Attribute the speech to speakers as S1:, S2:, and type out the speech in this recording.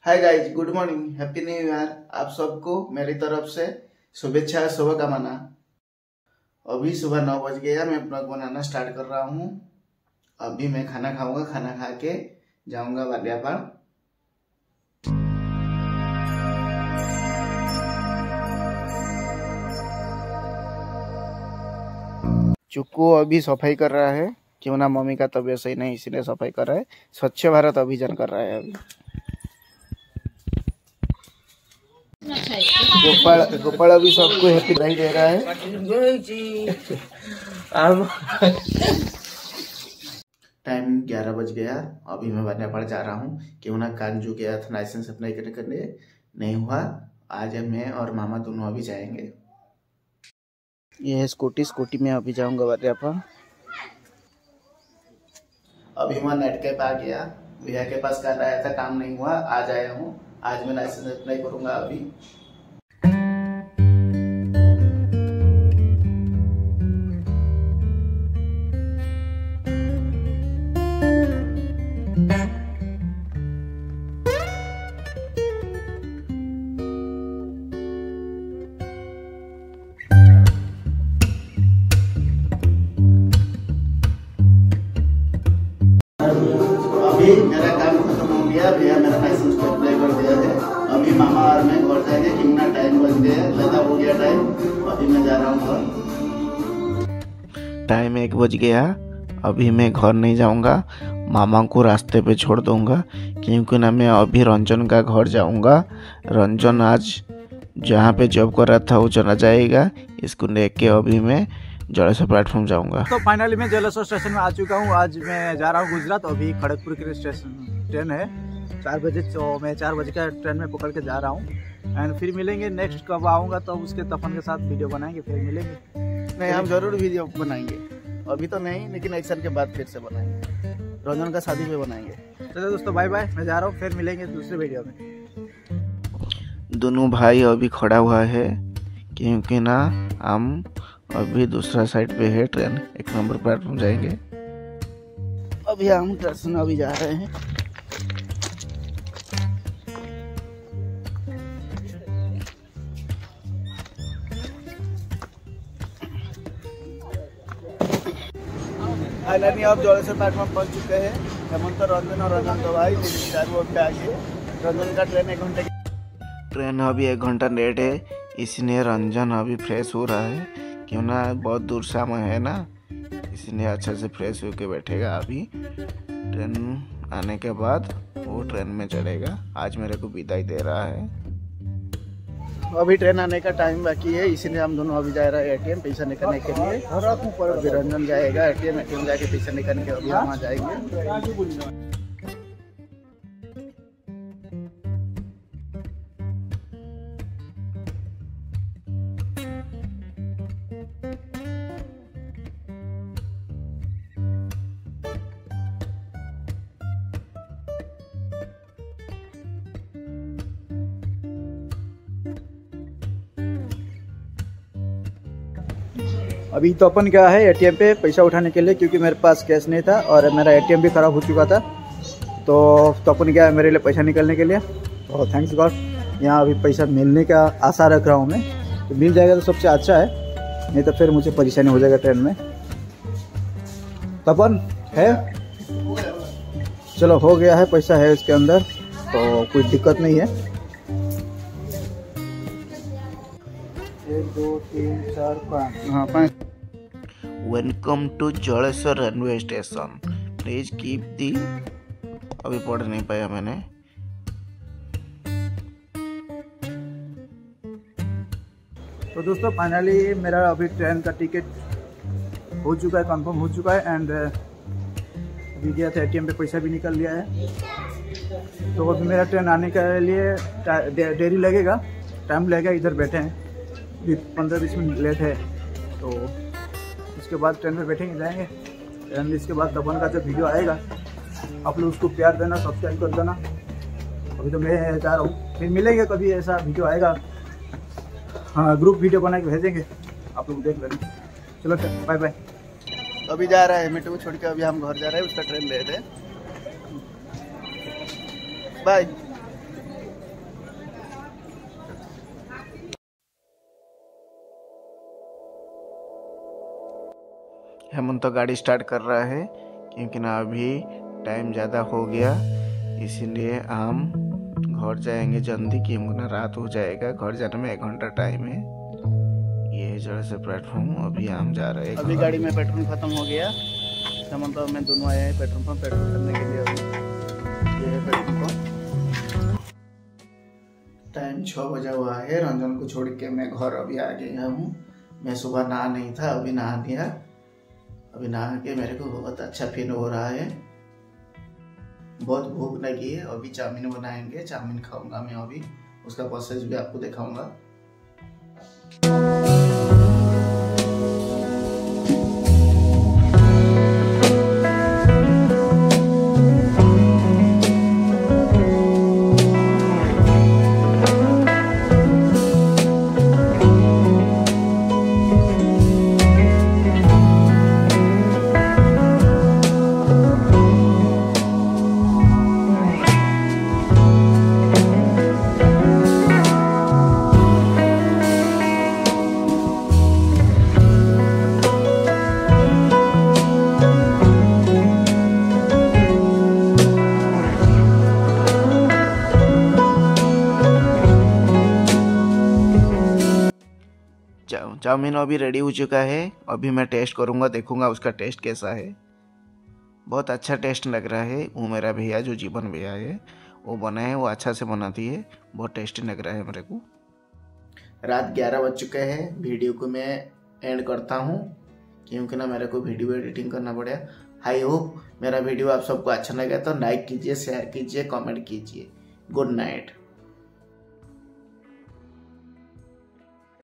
S1: हाय guys, good morning, happy new year. आप सबको मेरी तरफ से शुभेच्छा, शुभकामना। अभी सुबह 9 बज गया, मैं ब्लॉग बनाना स्टार्ट कर रहा हूँ। अभी मैं खाना खाऊंगा, खाना खा के जाऊंगा बालियापाड़। चुक्कू अभी सफाई कर रहा है, क्यों ना मम्मी का तबीयत सही नहीं इसीलिए सफाई कर रहा है। स्वच्छ भारत अभियान कर रहा है अभी। गोपाल अभी सबको हैप्पी बधाई दे रहा है। टाइम 11 बज गया, अभी मैं बालियापाड़ जा रहा हूँ। क्यों ना कान जो गया था लाइसेंस अप्लाई करने नहीं हुआ। आज मैं और मामा दोनों अभी जाएंगे। ये है स्कूटी में अभी जाऊंगा बालियापाड़। अभी मैं नेट कैप आ गया, भैया के पास कर आया था, काम नहीं हुआ, आज आया हूँ। आज मैं लाइसेंस अप्लाई करूंगा अभी। अभी मेरा काम खत्म हो गया, भैया मेरा लाइसेंस को अप्लाई कर दिया है। अभी मामा और मैं घर जाएंगे, कितना टाइम बज गया, लगा हो गया टाइम। अभी मैं जा रहा हूँ घर। टाइम 1 बज गया, अभी मैं घर नहीं जाऊंगा, मामा को रास्ते पे छोड़ दूंगा। क्योंकि ना मैं अभी रंजन का घर जाऊंगा। रंजन आज जहाँ पे जॉब कर रहा था वो चला जाएगा, इसको लेके अभी मैं जलेश्वर प्लेटफॉर्म जाऊंगा।
S2: तो फाइनली मैं जलेश्वर स्टेशन में आ चुका हूँ। आज मैं जा रहा हूँ गुजरात। अभी खड़गपुर के स्टेशन ट्रेन है 4 बजे, तो मैं 4 बजे का ट्रेन में पकड़ के जा रहा हूँ। एंड फिर मिलेंगे, नेक्स्ट कब आऊँगा तो उसके तपन के साथ वीडियो बनाएंगे, फिर मिलेंगे।
S1: नहीं, हम जरूर वीडियो बनाएंगे, अभी तो नहीं, लेकिन एक्शन के बाद फिर से बनाएंगे। रंजन का शादी में बनाएंगे।
S2: चलो दोस्तों, बाय बाय, मैं जा रहा हूँ, फिर मिलेंगे दूसरे वीडियो में।
S1: दोनों भाई अभी खड़ा हुआ है, क्योंकि ना हम अभी दूसरा साइड पे है, ट्रेन 1 नंबर प्लेटफॉर्म जाएंगे। अभी हम स्टेशन अभी जा रहे हैं। फाइनली अब जलेश्वर प्लेटफॉर्म पहुंच चुके हैं। हेमंत, रंजन और रंजन तो भाई चारों पे आगे। रंजन का ट्रेन 1 घंटे ट्रेन अभी 1 घंटा लेट है, इसलिए रंजन अभी फ्रेश हो रहा है। क्यों ना बहुत दूर से आना है ना, इसलिए अच्छे से फ्रेश होके बैठेगा। अभी ट्रेन आने के बाद वो ट्रेन में चढ़ेगा। आज मेरे को विदाई दे रहा है। अभी ट्रेन आने का टाइम बाकी है, इसीलिए हम दोनों अभी जा रहे हैं एटीएम पैसा निकालने के लिए। अभी रंजन जाएगा एटीएम जाके पैसा निकालने के अभी हम जाएंगे।
S2: अभी तो अपन क्या है एटीएम पे पैसा उठाने के लिए, क्योंकि मेरे पास कैश नहीं था और मेरा एटीएम भी ख़राब हो चुका था। तो अपन क्या है मेरे लिए पैसा निकलने के लिए। तो थैंक्स गॉड, यहाँ अभी पैसा मिलने का आशा रख रहा हूँ मैं। तो मिल जाएगा तो सबसे अच्छा है, नहीं तो फिर मुझे परेशानी हो जाएगा ट्रेन में। तो अपन है, चलो हो गया है, पैसा है इसके अंदर, तो कोई दिक्कत नहीं है। 1 2 3 4 5,
S1: हाँ 5। Welcome to Jaleshwar railway station, please keep the. अभी पढ़ नहीं पाया मैंने।
S2: तो दोस्तों फाइनली मेरा अभी ट्रेन का टिकट हो चुका है, कंफर्म हो चुका है। एंड अभी गया था एटीएम पे, पैसा भी निकल लिया है। तो अभी मेरा ट्रेन आने के लिए देरी लगेगा, टाइम लगेगा। इधर बैठे हैं 15-20 मिनट लेट है। तो उसके बाद ट्रेन में बैठेंगे, जाएंगे। एंड इसके बाद तपन का जब वीडियो आएगा, आप लोग उसको प्यार देना, सब्सक्राइब कर देना। अभी तो मैं जा रहा हूँ, फिर मिलेंगे कभी ऐसा वीडियो आएगा। हाँ, ग्रुप वीडियो बना के भेजेंगे, आप लोग देख लेना। चलो बाय बाय।
S1: अभी जा रहा है मिट्टू को छोड़ के, अभी हम घर जा रहे हैं, उसका ट्रेन लेट है। बाय। हेमंत तो गाड़ी स्टार्ट कर रहा है क्योंकि ना अभी टाइम ज़्यादा हो गया, इसीलिए हम घर जाएंगे जल्दी क्योंकि ना रात हो जाएगा। घर जाने में 1 घंटा टाइम है। ये है जरा से प्लेटफॉर्म, अभी हम जा रहे हैं।
S2: अभी गाड़ी में पेट्रोल खत्म हो गया। हेमंत और मैं दोनों आए हैं पेट्रोल पंप पेट्रोल करने के लिए। अभी ये है पेट्रोल पंप। टाइम 6 बजा हुआ है। रंजन को छोड़ के मैं घर अभी आ गया हूँ। मैं सुबह नहा नहीं था, अभी नहा लिया। अभी नहा के मेरे को बहुत अच्छा फील हो रहा है। बहुत भूख लगी है। अभी चाउमीन बनाएंगे, चाउमीन खाऊंगा मैं अभी। उसका प्रोसेस भी आपको दिखाऊंगा।
S1: चाउमीन अभी रेडी हो चुका है। अभी मैं टेस्ट करूंगा, देखूंगा उसका टेस्ट कैसा है। बहुत अच्छा टेस्ट लग रहा है। वो मेरा भैया जो जीवन भैया है वो बनाए हैं, वो अच्छा से बनाती है। बहुत टेस्टी लग रहा है मेरे को। रात 11 बज चुके हैं। वीडियो को मैं एंड करता हूँ क्योंकि ना मेरे को वीडियो एडिटिंग करना पड़ेगा। आई होप मेरा वीडियो आप सबको अच्छा लगा तो लाइक कीजिए, शेयर कीजिए, कमेंट कीजिए। Good night.